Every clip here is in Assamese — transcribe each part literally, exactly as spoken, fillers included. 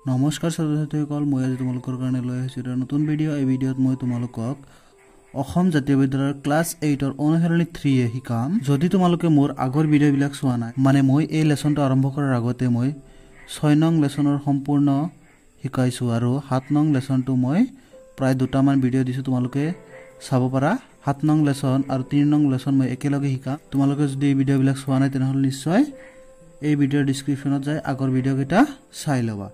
নমস্কাৰ ছাত্ৰ-ছাত্ৰীসকল, মই আজি তোমালোকৰ কাৰণে লৈ আহিছোঁ এটা নতুন ভিডিঅ'। এই ভিডিঅ'ত মই তোমালোকক অসম জাতীয় বিদ্যালয়ৰ ক্লাছ এইটৰ অনুসৰণী থ্ৰী এ শিকাম। যদি তোমালোকে মোৰ আগৰ ভিডিঅ'বিলাক চোৱা নাই, মানে মই এই লেসনটো আৰম্ভ কৰাৰ আগতে মই ছয় নং লেসনৰ সম্পূৰ্ণ শিকাইছোঁ আৰু সাত নং লেসনটো মই প্ৰায় দুটামান ভিডিঅ' দিছোঁ, তোমালোকে চাব পাৰা। সাত নং লেসন আৰু তিনি নং লেসন মই একেলগে শিকাম। তোমালোকে যদি এই ভিডিঅ'বিলাক চোৱা নাই তেনেহ'লে নিশ্চয় এই ভিডিঅ'ৰ ডিছক্ৰিপশ্যনত যাই আগৰ ভিডিঅ'কেইটা চাই ল'বা।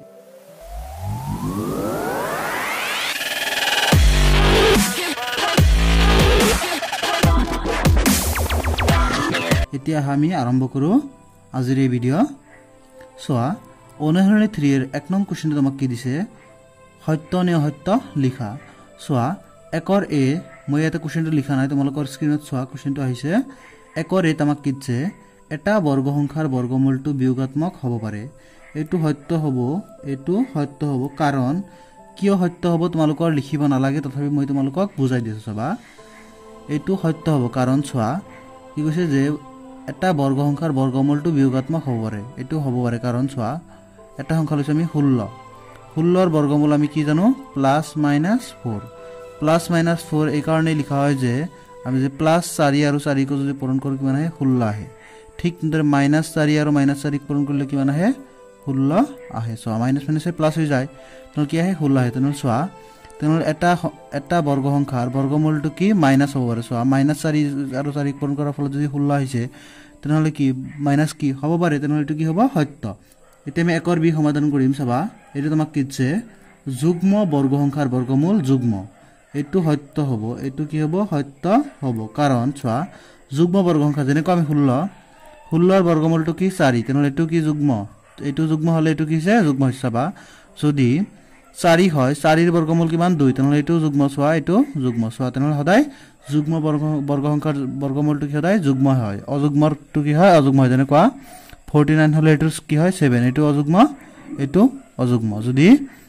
এতিয়া আমি আৰম্ভ কৰোঁ আজিৰ এই ভিডিঅ'। চোৱা, অনুসৰণী থ্ৰী এৰ এক নং কুৱেশ্যনটো তোমাক কি দিছে, সত্য নে অসত্য লিখা। চোৱা, একৰ এ, মই ইয়াতে কুৱেশ্যনটো লিখা নাই, তোমালোকৰ স্ক্ৰীণত চোৱা কুৱেশ্যনটো আহিছে। একৰ এ তোমাক কি দিছে, এটা বৰ্গ সংখ্যাৰ বৰ্গমূলটো বিয়োগাত্মক হ'ব পাৰে। এইটো সত্য হ'ব, এইটো সত্য হ'ব। কাৰণ কিয় সত্য হ'ব তোমালোকৰ লিখিব নালাগে, তথাপি মই তোমালোকক বুজাই দিছোঁ। চাবা, এইটো সত্য হ'ব কাৰণ চোৱা কি কৈছে যে এটা বৰ্গ সংখ্যাৰ বৰ্গমূলটো বিয়োগাত্মক হ'ব পাৰে। এইটো হ'ব পাৰে কাৰণ চোৱা, এটা সংখ্যা লৈছোঁ আমি ষোল্ল, ষোল্লৰ বৰ্গমূল আমি কি জানো, plus minus four. Plus minus four এইকাৰণেই লিখা হয় যে আমি যে প্লাছ চাৰি আৰু চাৰিকো যদি পূৰণ কৰোঁ কিমান আহে, ষোল্ল আহে। ঠিক তেনেদৰে মাইনাছ চাৰি আৰু মাইনাছ চাৰিক পূৰণ কৰিলে কিমান আহে, ষোল্ল আহে। চোৱা, মাইনাছ মাইনাছে প্লাছ হৈ যায়, তেনেহ'লে কি আহে, ষোল্ল আহে। তেনেহ'লে চোৱা, তেনেহ'লে এটা এটা বৰ্গ সংখ্যাৰ বৰ্গমূলটো কি মাইনাছ হ'ব পাৰে। চোৱা, মাইনাছ চাৰি আৰু চাৰিক পূৰণ কৰাৰ ফলত যদি ষোল্ল আহিছে, তেনেহ'লে কি মাইনাছ কি হ'ব পাৰে, তেনেহ'লে এইটো কি হ'ব, সত্য। এতিয়া আমি একৰ বি সমাধান কৰিম। চাবা, এইটো তোমাক কি দিছে, যুগ্ম বৰ্গ সংখ্যাৰ বৰ্গমূল যুগ্ম। এইটো সত্য হ'ব, এইটো কি হ'ব, সত্য হ'ব। কাৰণ চোৱা, যুগ্ম বৰ্গ সংখ্যা যেনেকৈ আমি ষোল্ল, ষোল্লৰ বৰ্গমূলটো কি চাৰি, তেনেহ'লে এইটো কি যুগ্ম, এইটো যুগ্ম হ'লে এইটো কি হৈছে, যুগ্ম হৈছে। চাবা, যদি চাৰি হয়, চাৰিৰ বৰ্গমূল কিমান, দুই, তেনেহ'লে এইটো যুগ্ম। চোৱা, এইটো যুগ্ম। চোৱা, তেনেহ'লে সদায় যুগ্ম বৰ্গ বৰ্গ সংখ্যাৰ বৰ্গমূলটো কি সদায় যুগ্ম হয়, অযুগ্মটো কি হয়, অযুগ্ম হয়। যেনেকুৱা ফৰ্টি নাইন হ'লে এইটো কি হয়, ছেভেন, এইটো অযুগ্ম, এইটো অযুগ্ম। যদি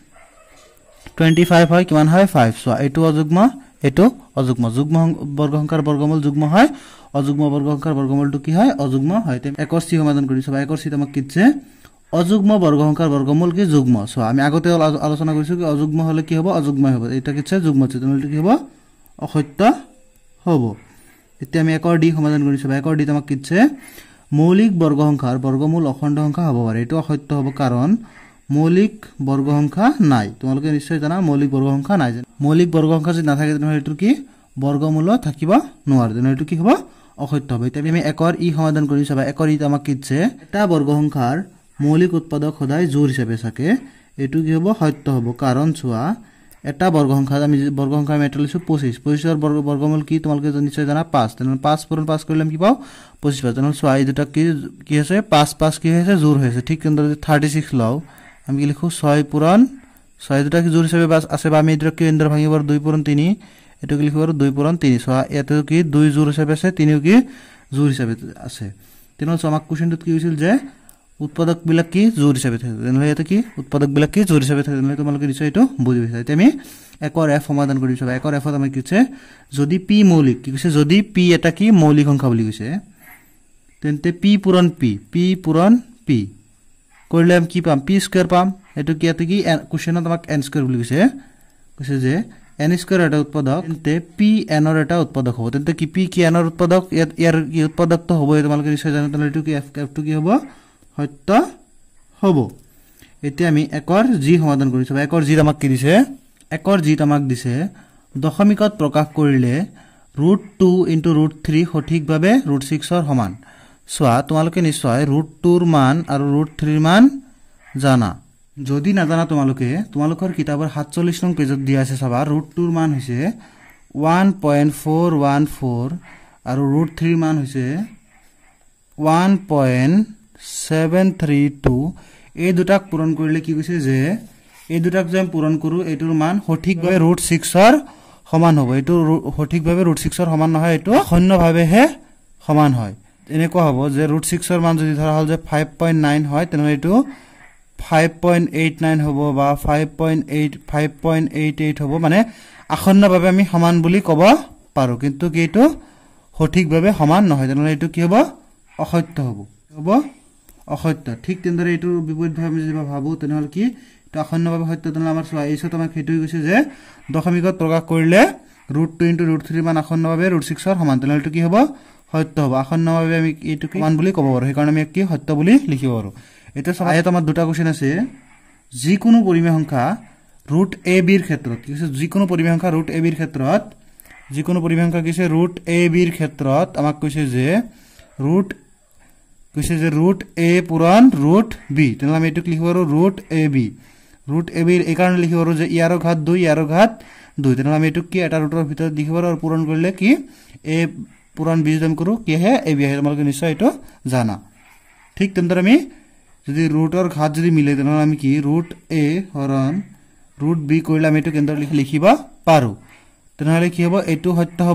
টুৱেণ্টি ফাইভ হয়, কিমান হয়, ফাইভ। চোৱা, এইটো অযুগ্ম, এইটো অযুগ্ম। যুগ্ম বৰ্গ সংখ্যাৰ বৰ্গমূল যুগ্ম হয়, অযুগ্ম বৰ্গ সংখ্যাৰ বৰ্গমূলটো কি হয়, অযুগ্ম হয়। একৰ চি সমাধান কৰি চাবা, একৰ চি তোমাক কি দিছে, অযুগ্ম বৰ্গ সংখ্যাৰ বৰ্গমূল কি যুগ্ম। চোৱা, আমি আগতে আলোচনা কৰিছোঁ কি অযুগ্ম হ'লে কি হ'ব, অযুগ্ম হ'ব। এইটা কিছে যুগ্ম আছে, তেনেহ'লে কি হ'ব, অসত্য হ'ব। এতিয়া আমি একৰ ডি সমাধান কৰি চাবা, একৰ ডি তোমাক কি দিছে, মৌলিক বৰ্গ সংখ্যাৰ বৰ্গমূল অখণ্ড সংখ্যা হ'ব পাৰে। এইটো অসত্য হ'ব কাৰণ মৌলিক বৰ্গ সংখ্যা নাই। তোমালোকে নিশ্চয় জানা মৌলিক বৰ্গ সংখ্যা নাই। মৌলিক বৰ্গ সংখ্যা যদি নাথাকে তেনেহ'লে এইটো কি বৰ্গমূল থাকিব নোৱাৰে, তেনেহ'লে এইটো কি হ'ব, অসত্য হ'ব। এতিয়া আমি একৰ ই সমাধান কৰি চাবা, একৰ ই আমাক কি দিছে, এটা বৰ্গ সংখ্যাৰ মৌলিক উৎপাদক সদায় জোৰ হিচাপে থাকে। এইটো কি হ'ব, সত্য হ'ব। কাৰণ চোৱা, এটা বৰ্গ সংখ্যা আমি বৰ্গ সংখ্যা আমি এটা লৈছোঁ পঁচিছ, পঁচিছৰ বৰ্গ বৰ্গমূল কি তোমালোকে নিশ্চয় জানা, পাঁচ। তেনেহ'লে পাঁচ পূৰণ পাঁচ কৰিলে আমি কি পাওঁ, পঁচিছ পাঁচ। তেনেহ'লে চোৱা, এই দুটা কি কি হৈছে, পাঁচ পাঁচ কি হৈছে, জোৰ হৈছে। ঠিক তেনেদৰে যদি থাৰ্টি ছিক্স লওঁ, আমি কি লিখোঁ, ছয় পূৰণ ছয়, দুটা কি জোৰ হিচাপে আছে, বা আমি এই দুটা কি এনেদৰে ভাঙিব পাৰোঁ, দুই পূৰণ তিনি, এইটো কি লিখিব পাৰোঁ, দুই পূৰণ তিনি। চোৱা, ইয়াতে কি দুই জোৰ হিচাপে আছে, তিনিও কি জোৰ হিচাপে আছে। তেনেহ'লে চোৱা, আমাক কুৱেশ্যনটোত কি হৈছিল যে উৎপাদকবিলাক কি জোৰ হিচাপে থাকে, তেনেহ'লে ইয়াতে কি উৎপাদকবিলাক কি জোৰ হিচাপে থাকে। তেনেহ'লে তোমালোকে নিশ্চয় এইটো বুজি পাইছা। এতিয়া আমি একৰ এফ সমাধান কৰি চাবা, একৰ এফত আমাক কি কৈছে, যদি পি মৌলিক, কি কৈছে, যদি পি এটা কি মৌলিক সংখ্যা বুলি কৈছে, তেন্তে পি পূৰণ পি, পি পূৰণ পি কৰিলে আমি কি পাম, পি স্কুৱেৰ পাম। এইটো কি ইয়াতে কি কুৱেশ্যনত আমাক এন স্কুৱেৰ বুলি কৈছে, কৈছে যে এন স্কুৱেৰ এটা উৎপাদক, তেন্তে পি এনৰ এটা উৎপাদক হ'ব। তেন্তে কি পি কি এনৰ উৎপাদক, ইয়াত ইয়াৰ কি উৎপাদকটো হ'বই, তোমালোকে নিশ্চয় জানা। তেনেহ'লে এইটো কি এফ এফটো কি হ'ব, সত্য হ'ব। এতিয়া আমি একৰ জি সমাধান কৰি চাবা, একৰ জিত আমাক কি দিছে, একৰ জিত আমাক দিছে, দশমিকত প্ৰকাশ কৰিলে root two into root three সঠিকভাৱে ৰুট ছিক্সৰ সমান। চোৱা, তোমালোকে নিশ্চয় ৰুট টুৰ মান আৰু ৰুট থ্ৰীৰ মান জানা। যদি নাজানা তোমালোকে তোমালোকৰ কিতাপৰ সাতচল্লিছ নং পেজত দিয়া আছে। চাবা, ৰুট টুৰ মান হৈছে one point four one four আৰু ৰুট থ্ৰীৰ মান হৈছে one point seven three two. এই দুটাক পূৰণ কৰিলে কি কৈছে যে এই দুটাক যে আমি পূৰণ কৰোঁ, এইটোৰ মান সঠিকভাৱে ৰুট ছিক্সৰ সমান হ'ব। এইটো সঠিকভাৱে ৰুট ছিক্সৰ সমান নহয়, এইটো শূন্যভাৱেহে সমান হয়। এনেকুৱা হ'ব যে ৰুট ছিক্সৰ মান যদি ধৰা হ'ল যে ফাইভ পইণ্ট নাইন হয়, তেনেহ'লে এইটো ফাইভ পইণ্ট এইট নাইন হ'ব বা five point eight five point eight eight হ'ব। মানে আসন্নভাৱে আমি সমান বুলি ক'ব পাৰোঁ, কিন্তু কি এইটো সঠিকভাৱে সমান নহয়, তেনেহ'লে এইটো কি হ'ব, অসত্য হ'ব, হ'ব অসত্য ঠিক তেনেদৰে এইটোৰ বিপৰীতভাৱে আমি যদি ভাবো তেনেহ'লে কি এটা অখণ্ডভাৱে সত্য তেনেহ'লে আমাৰ চোৱা এই চত আমাক সেইটো হৈ গৈছে যে দশমিকত প্ৰকাশ কৰিলে root two into root three মান অখণ্ডভাৱে ৰুট ছিক্সৰ সমান তেনেহ'লে এইটো কি হ'ব সত্য হ'ব অখণ্ডভাৱে আমি এইটো মান বুলি ক'ব পাৰোঁ সেইকাৰণে আমি কি সত্য বুলি লিখিব পাৰোঁ এতিয়া চাবা ইয়াত আমাৰ দুটা কোৱেশ্চন আছে যিকোনো পৰিমেয় সংখ্যা ৰুট এ বিৰ ক্ষেত্ৰত কি আছে যিকোনো পৰিমেয় সংখ্যা ৰুট এ বিৰ ক্ষেত্ৰত যিকোনো পৰিমেয় সংখ্যা কিছে ৰুট এ বিৰ ক্ষেত্ৰত আমাক কৈছে যে ৰুট কৈছে যে ৰুট এ পূৰণ ৰুট বি তেনেহ'লে আমি এইটোক লিখিব পাৰোঁ root A B root A বিৰ এইকাৰণে লিখিব পাৰোঁ যে ইয়াৰো ঘাত দুই ইয়াৰো ঘাত দুই তেনেহ'লে আমি এইটোক কি এটা ৰুটৰ ভিতৰত লিখিব পাৰোঁ আৰু পূৰণ কৰিলে কি এ পূৰণ বি যদি আমি কৰোঁ কি আহে এ বি আহে তোমালোকে নিশ্চয় এইটো জানা ঠিক তেনেদৰে আমি যদি ৰুটৰ ঘাত যদি মিলে তেনেহ'লে আমি কি ৰুট এ হৰণ ৰুট বি কৰিলে আমি এইটো কেনেদৰে লিখি লিখিব পাৰোঁ তেনেহ'লে কি হ'ব এইটো সত্য হ'ব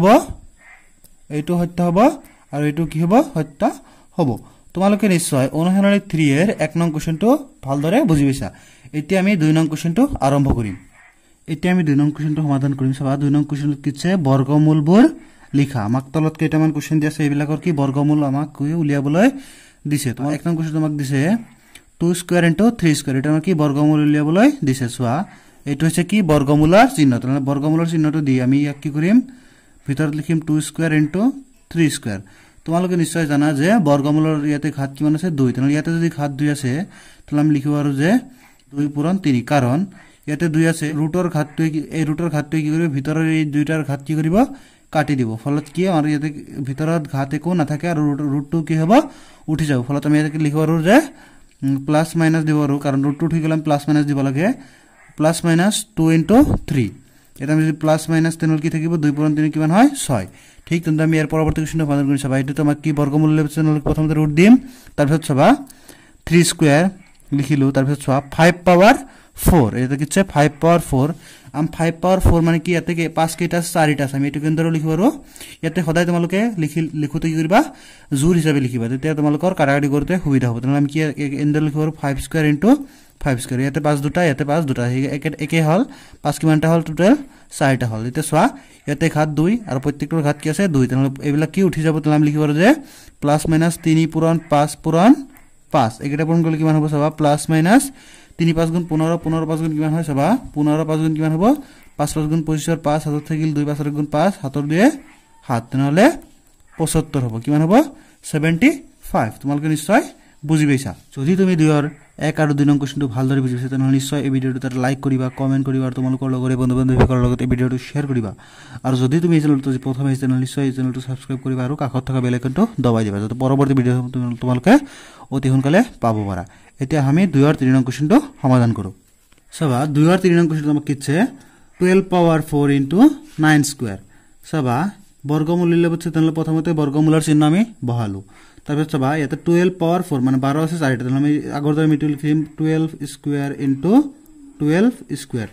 এইটো সত্য হ'ব আৰু এইটো কি হ'ব সত্য হ'ব তোমালোকে নিশ্চয় অনুশীলনী থ্ৰী এৰ এক নং কুৱেশ্যনটো ভালদৰে বুজি পাইছা এতিয়া আমি দুই নং কুৱেশ্যনটো আৰম্ভ কৰিম এতিয়া আমি দুই নং কুৱেশ্যনটো সমাধান কৰিম চাবা দুই নং কুৱেশ্যনটো কিছে বৰ্গমূলবোৰ লিখা আমাক তলত কেইটামান কুৱেশ্যন দিয়া আছে এইবিলাকৰ কি বৰ্গমূল আমাক উলিয়াবলৈ দিছে তোমাক এক নং কুৱেশ্যনটো আমাক দিছে two square into three square এটা আমাক কি বৰ্গমূল উলিয়াবলৈ দিছে চোৱা এইটো হৈছে কি বৰ্গমূলৰ চিহ্ন তেনেহ'লে বৰ্গমূলৰ চিহ্নটো দি আমি ইয়াক কি কৰিম ভিতৰত লিখিম two square into three square তোমালোকে নিশ্চয় জানা যে বৰ্গমূলৰ ইয়াতে ঘাত কিমান আছে দুই তেনেহ'লে ইয়াতে যদি ঘাত দুই আছে তেতিয়াহ'লে আমি লিখিব পাৰোঁ যে দুই পূৰণ তিনি কাৰণ ইয়াতে দুই আছে ৰুটৰ ঘাতটোৱে এই ৰুটৰ ঘাতটোৱে কি কৰিব ভিতৰৰ এই দুইটাৰ ঘাত কি কৰিব কাটি দিব ফলত কি আমাৰ ইয়াতে ভিতৰত ঘাত একো নাথাকে আৰু ৰুটটো কি হ'ব উঠি যাব ফলত আমি ইয়াতে লিখিব পাৰোঁ যে প্লাছ মাইনাছ দিব পাৰোঁ কাৰণ ৰুটটো উঠি গ'লে আমি প্লাছ মাইনাছ দিব লাগে plus minus two into three এটা আমি যদি প্লাছ মাইনাছ তেনেহ'লে কি থাকিব দুই পূৰণ তিনি কিমান হয় ছয় ঠিক তেন্তে আমি ইয়াৰ পৰৱৰ্তী কুৱেশ্যনটো সমাধান কৰি চাবা এইটোতো আমাক কি বৰ্গমূল তেনেহ'লে প্ৰথমতে ৰুট দিম তাৰপিছত চাবা থ্ৰী স্কুৱেৰ লিখিলোঁ তাৰপিছত চোৱা ফাইভ পাৱাৰ ফ'ৰ এটা কিছে ফাইভ পাৱাৰ ফ'ৰ আমি ফাইভ পাৱাৰ ফ'ৰ মানে কি ইয়াতে পাঁচ কেইটা চাৰিটা আছে আমি এইটো কেনেদৰে লিখিব পাৰোঁ ইয়াতে সদায় তোমালোকে লিখি লিখোঁতে কি কৰিবা জোৰ হিচাপে লিখিবা তেতিয়া তোমালোকৰ কাটাকাটি কৰোঁতে সুবিধা হ'ব তেনেহ'লে আমি কি এনেদৰে লিখিব পাৰোঁ five square into five square ইয়াতে পাঁচ দুটা ইয়াতে পাঁচ দুটা একে একে হ'ল পাঁচ কিমানটা হ'ল টোটেল চাৰিটা হ'ল এতিয়া চোৱা ইয়াতে ঘাত দুই আৰু প্ৰত্যেকটোৰ ঘাত কি আছে দুই তেনেহ'লে এইবিলাক কি উঠি যাব তেনেহ'লে আমি লিখিব পাৰোঁ যে প্লাছ মাইনাছ তিনি পূৰণ পাঁচ পূৰণ পাঁচ এইকেইটা পূৰণ কৰিলে কিমান হ'ব চাবা প্লাছ মাইনাছ তিনি পাঁচ গুণ পোন্ধৰ পোন্ধৰ পাঁচ গুণ কিমান হয় চাবা পোন্ধৰ পাঁচ গুণ কিমান হ'ব পাঁচ পাঁচ গুণ পঁচিছৰ পাঁচ হাতত থাকিল দুই পাঁচৰ গুণ পাঁচ হাতৰ দুয়ে সাত তেনেহ'লে পঁচত্তৰ হ'ব কিমান হ'ব ছেভেণ্টি ফাইভ তোমালোকে নিশ্চয় বুজি পাইছা যদি তুমি দুইৰ এক আৰু দুই নং কুৱেশ্যনটো ভালদৰে বুজি পাইছা তেনেহ'লে নিশ্চয় এই ভিডিঅ'টো তাত লাইক কৰিবা কমেণ্ট কৰিবা আৰু তোমালোকৰ লগৰে বন্ধু বান্ধৱীসকলৰ লগত এই ভিডিঅ'টো শ্বেয়াৰ কৰিবা আৰু যদি তুমি এই চেনেলটো যদি প্ৰথম আহিছে তেনেহ'লে নিশ্চয় এই চেনেলটো ছাবস্ক্ৰাইব কৰিবা আৰু কাষত থকা বেল আইকনটো দবাই দিবা যাতে পৰৱৰ্তী ভিডিঅ' তোমালোকে অতি সোনকালে পাব পাৰা এতিয়া আমি দুইৰ তিনি নং কুৱেশ্যনটো সমাধান কৰোঁ চাবা দুইৰ তিনি নং কুৱেশ্যনটো আমাক কিছে twelve power four into nine square চাবা বৰ্গমূল উলিয়াব দিছে তেনেহ'লে প্ৰথমতে বৰ্গমূলৰ চিহ্ন আমি বহালোঁ তাৰপিছত চাবা ইয়াতে টুৱেল্ভ পাৱাৰ ফ'ৰ মানে বাৰ আছে চাৰিটা তেনেহ'লে আমি আগৰ দৰে আমি এইটো লিখিম twelve square into twelve square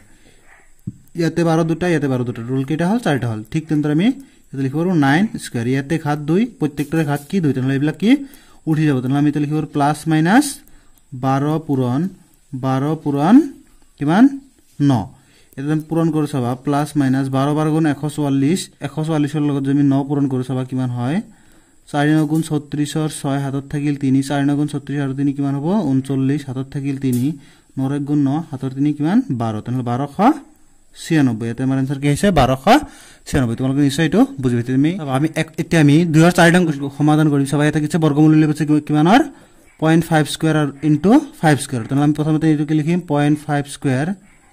ইয়াতে বাৰ দুটা ইয়াতে বাৰ দুটা ৰুল কেইটা হ'ল চাৰিটা হ'ল ঠিক তেনেদৰে আমি ইয়াতে লিখিব পাৰোঁ নাইন স্কুৱেৰ ইয়াতে ঘাত দুই প্ৰত্যেকটোৰে ঘাত কি দুই তেনেহ'লে এইবিলাক কি উঠি যাব তেনেহ'লে আমি এতিয়া লিখিব পাৰোঁ প্লাছ মাইনাছ বাৰ পূৰণ বাৰ পূৰণ কিমান ন এটা আমি পূৰণ কৰোঁ চাবা প্লাছ মাইনাছ বাৰ বাৰ গুণ এশ চৌৱাল্লিছ এশ চৌৱাল্লিছৰ লগত যদি আমি ন পূৰণ কৰোঁ চাবা কিমান হয় চাৰি ন গুণ ছত্ৰিছৰ ছয় হাতত থাকিল তিনি চাৰি ন গুণ ছত্ৰিছ আৰু তিনি কিমান হ'ব ঊনচল্লিছ হাতত থাকিল তিনি নৰ এক গুণ ন হাতৰ তিনি কিমান বাৰ তেনেহ'লে বাৰশ ছিয়ানব্বৈ ইয়াতে আমাৰ এনচাৰ কি আহিছে বাৰশ ছিয়ানব্বৈ তোমালোকে নিশ্চয় এইটো বুজি পাইছা তুমি আমি এতিয়া আমি দুইৰ চাৰি নং সমাধান কৰিম চাবা ইয়াতে কিছে বৰ্গমূল উলিয়াব দিছে কিমানৰ point five square into five square তেনেহ'লে আমি প্ৰথমতে এইটোকে লিখিম point five square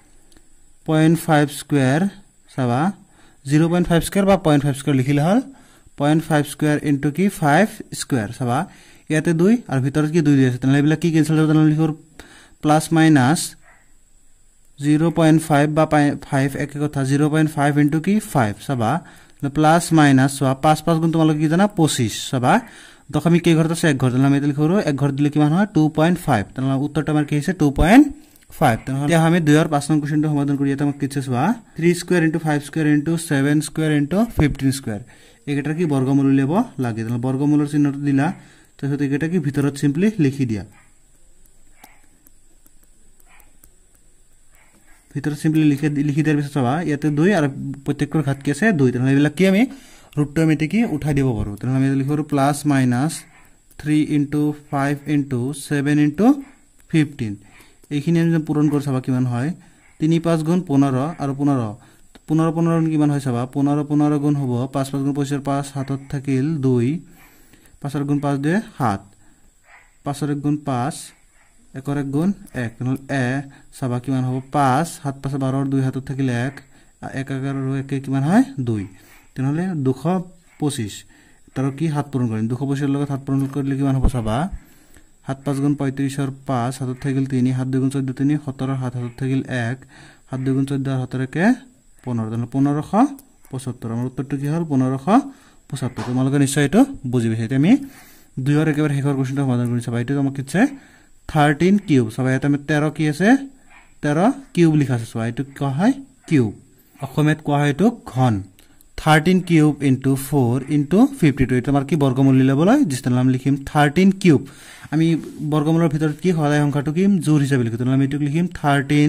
point five square চাবা জিৰ' পইণ্ট ফাইভ স্কুৱেৰ বা পইণ্ট ফাইভ স্কুৱেৰ লিখিলে হ'ল পইণ্ট ফাইভ স্কুৱেৰ ইনটু কি ফাইভ স্কুৱেৰ চাবা ইয়াতে দুই আৰু ভিতৰত কি দুই দি আছে তেনেহ'লে এইবিলাক কি কেঞ্চেল হ'ব তেনেহ'লে লিখিব plus minus zero' point five বা ফাইভ একে কথা জিৰ' পইণ্ট ফাইভ ইনটু কি ফাইভ চাবা প্লাছ মাইনাছ চোৱা পাঁচ পাঁচ গুণ তোমালোকে কি জানা পঁচিছ চাবা দশমিক কেই ঘৰত আছে এক ঘৰ তেনেহ'লে আমি এতিয়া লিখিব এক ঘৰত দিলে কিমান হয় টু পইণ্ট ফাইভ তেনেহ'লে উত্তৰটো আমাৰ কি হৈছে টু পইণ্ট ফাইভ তেনেহ'লে এতিয়া আমি দুইৰ পাঁচ নং কুৱেশ্যনটো সমাধান কৰি ইয়াতে আমাক কিছে চোৱা three square into five square into seven square into fifteen square এইকেইটাৰ কি বৰ্গমূল উলিয়াব লাগে তেনেহ'লে বৰ্গমূলৰ চিহ্নটো দিলা তাৰপিছত এইকেইটা কি ভিতৰত চিম্পলি লিখি দিয়া ভিতৰত চিম্পলি লিখি লিখি দিয়াৰ পিছত চাবা ইয়াতে দুই আৰু প্ৰত্যেকটোৰ ঘাত কি আছে দুই তেনেহ'লে এইবিলাক কি আমি ৰুটটো আমি কি উঠাই দিব পাৰোঁ তেনেহ'লে আমি লিখিব পাৰোঁ plus minus three into five into seven into fifteen এইখিনি আমি পূৰণ কৰি চাবা কিমান হয় তিনি পাঁচ গুণ পোন্ধৰ আৰু পোন্ধৰ পোন্ধৰ পোন্ধৰ গুণ কিমান হয় চাবা পোন্ধৰ পোন্ধৰ গুণ হ'ব পাঁচ পাঁচ গুণ পঁচিছ পাঁচ হাতত থাকিল দুই পাঁচৰ গুণ পাঁচ দুই সাত পাঁচৰ এক গুণ পাঁচ একৰ এক গুণ এক নহ'লে এ চাবা কিমান হ'ব পাঁচ সাত পাঁচ বাৰৰ দুই হাতত থাকিল এক এক একৰ আৰু একে কিমান হয় দুই তেনেহ'লে দুশ পঁচিছ তাৰ কি সাত পূৰণ কৰিম দুশ পঁচিছৰ লগত সাত পূৰণ কৰিলে কিমান হ'ব চাবা সাত পাঁচ গুণ পঁয়ত্ৰিছৰ পাঁচ হাতত থাকিল তিনি সাত দুই গুণ চৈধ্য তিনি সত্তৰৰ সাত হাতত থাকিল এক সাত দুই গুণ চৈধ্য সত্তৰ একে পোন্ধৰ তেনেহ'লে পোন্ধৰশ পঁচত্তৰ আমাৰ উত্তৰটো কি হ'ল পোন্ধৰশ পঁচত্তৰ তোমালোকে নিশ্চয় এইটো বুজি পাইছা এতিয়া আমি দুইৰ একেবাৰে শেষৰ কুৱেশ্যনটো সমাধান কৰি চাবা এইটো আমাক কিছে থাৰ্টিন কিউব চাবা ইয়াত আমি তেৰ কি আছে তেৰ কিউব লিখা আছে চোৱা এইটো কোৱা হয় কিউব অসমীয়াত কোৱা হয় এইটো ঘন thirteen cube into four into fifty two এইটো আমাৰ কি বৰ্গমূল ল'বলৈ যিটো নাম লিখিম থাৰ্টিন কিউব আমি বৰ্গমূলৰ ভিতৰত কি সদায় সংখ্যাটো কি জোৰ হিচাপে লিখো তেনেহ'লে আমি এইটো লিখিম থাৰ্টিন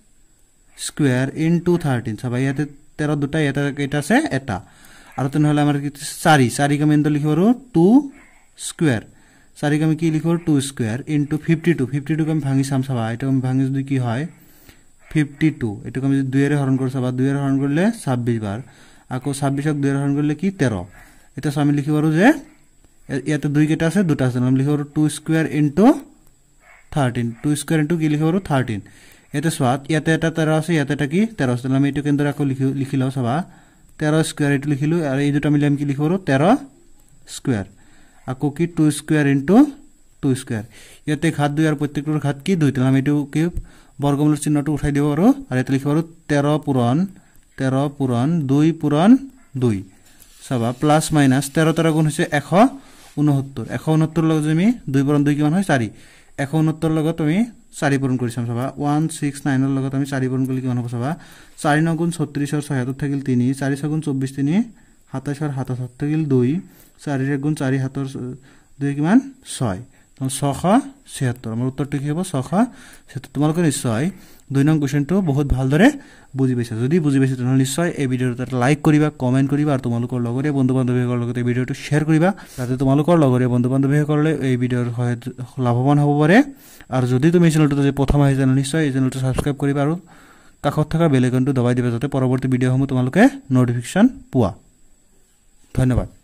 স্কুৱেৰ ইনটু থাৰ্টিন চাবা ইয়াতে তেৰ দুটা ইয়াতে কেইটা আছে এটা আৰু তেনেহ'লে আমাৰ কি চাৰি চাৰিক আমি এনেকৈ লিখিব পাৰোঁ টু স্কুৱেৰ চাৰিক আমি কি লিখিব two square into fifty two fifty টুক আমি ভাঙি চাম চাবা এইটো আমি ভাঙি যদি কি হয় ফিফটি টু এইটোক আমি যদি দুইৰে হৰণ কৰোঁ চাবা দুইৰে হৰণ কৰিলে ছাব্বিছ বাৰ আকৌ ছাব্বিছক দুইৰে হৰণ কৰিলে কি তেৰ এতিয়া আমি লিখিব পাৰোঁ যে ইয়াতে দুই কেইটা আছে দুটা আছে আমি লিখিব পাৰোঁ two square into thirteen two square into কি লিখিব পাৰোঁ থাৰ্টিন ইয়াতে চোৱা ইয়াতে এটা তেৰ আছে ইয়াতে এটা কি তেৰ আছে আমি এইটো কেনেদৰে আকৌ লিখি লিখি লওঁ চাবা তেৰ স্কুৱেৰ এইটো লিখিলোঁ আৰু এই দুটা মিলি আমি কি লিখিব পাৰোঁ তেৰ স্কুৱেৰ আকৌ কি two square into two square ইয়াতে ঘাত দুই আৰু প্ৰত্যেকটোৰ ঘাত কি দুই তেনে আমি এইটো কি বৰ্গমূলৰ চিহ্নটো উঠাই দিব পাৰোঁ আৰু ইয়াতে লিখিব পাৰোঁ তেৰ পূৰণ তেৰ পূৰণ দুই পূৰণ দুই চাবা প্লাছ মাইনাছ তেৰ তেৰ গুণ হৈছে এশ ঊনসত্তৰ এশ ঊনসত্তৰ লগত আমি দুই পূৰণ দুই কিমান হয় চাৰি এশ ঊনসত্তৰ লগত আমি চাৰি পূৰণ কৰি চাম চাবা ওৱান ছিক্স নাইনৰ লগত আমি চাৰি পূৰণ কৰিলে কিমান হ'ব চাবা চাৰি ন গুণ ছত্ৰিছৰ ছয় হাতত থাকিল তিনি চাৰি ছয় গুণ চৌব্বিছ তিনি সাতাইছৰ হাতত হাতত থাকিল দুই চাৰিৰ এক গুণ চাৰি হাতৰ দুই কিমান ছয় ছশ ছিয়াত্তৰ আমাৰ উত্তৰটো কি হ'ব ছশ ছিয়াত্তৰ তোমালোকে নিশ্চয় দুই নং কুৱেশ্যনটো বহুত ভালদৰে বুজি পাইছা যদি বুজি পাইছা তেনেহ'লে নিশ্চয় এই ভিডিঅ'টো এটা লাইক কৰিবা কমেণ্ট কৰিবা আৰু তোমালোকৰ লগৰীয়া বন্ধু বান্ধৱীসকলৰ লগত এই ভিডিঅ'টো শ্বেয়াৰ কৰিবা যাতে তোমালোকৰ লগৰীয়া বন্ধু বান্ধৱীসকলে এই ভিডিঅ'ৰ সহায়ত লাভৱান হ'ব পাৰে আৰু যদি তুমি এই চেনেলটো যদি প্ৰথম আহিছা নিশ্চয় এই চেনেলটো ছাবস্ক্ৰাইব কৰিবা আৰু কাষত থকা বেল আইকনটো দবাই দিবা যাতে পৰৱৰ্তী ভিডিঅ'সমূহ তোমালোকে ন'টিফিকেশ্যন পোৱা ধন্যবাদ।